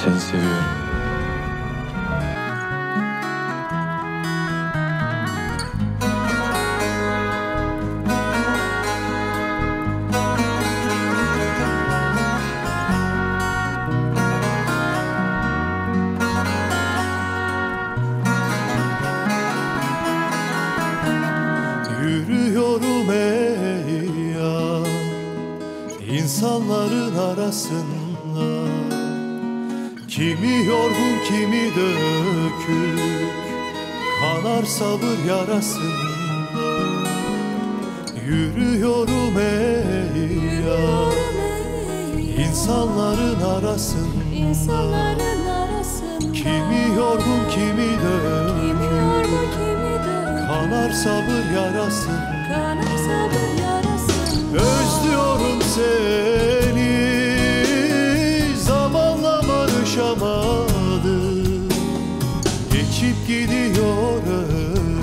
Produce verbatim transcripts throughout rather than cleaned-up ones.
Seni seviyorum. Yürüyorum ey yar, insanların arasında. Kimi yorgun kimi dökük, kanar sabır yarasında. Yürüyorum ey yar, insanların arasında. Kimi yorgun kimi dökük, kanar sabır yarasın. Özlüyorum seni, zamanla barışamadım. Geçip gidiyor ömür,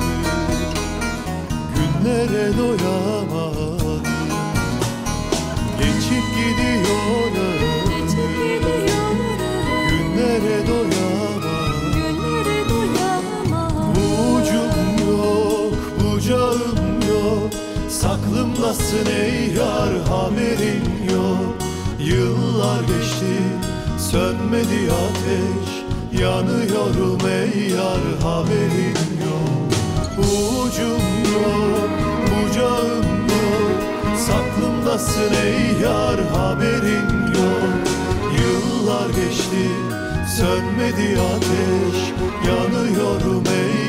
günlere doyamadım. Geçip gidiyor ömür, günlere doyamadım. Ucum yok, bucağım yok, saklımdasın ey yar, haberin yok. Yıllar geçti, sönmedi ateş, yanıyorum ey yar, haberin yok. Ucum yok, bucağım yok, saklımdasın ey yar, haberin yok. Yıllar geçti, sönmedi ateş, yanıyorum ey